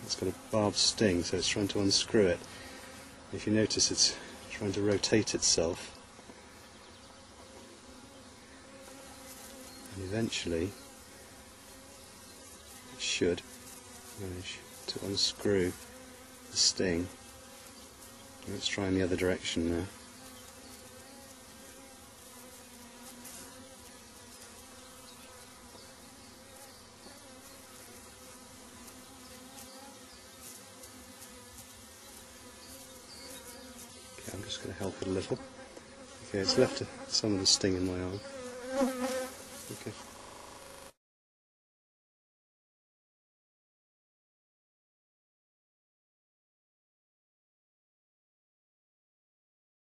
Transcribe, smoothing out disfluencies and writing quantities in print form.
It's got a barbed sting, so it's trying to unscrew it. If you notice, it's trying to rotate itself, and eventually it should manage to unscrew the sting. Let's try in the other direction now. Okay, I'm just going to help it a little. Okay, it's left some of the sting in my arm. Okay.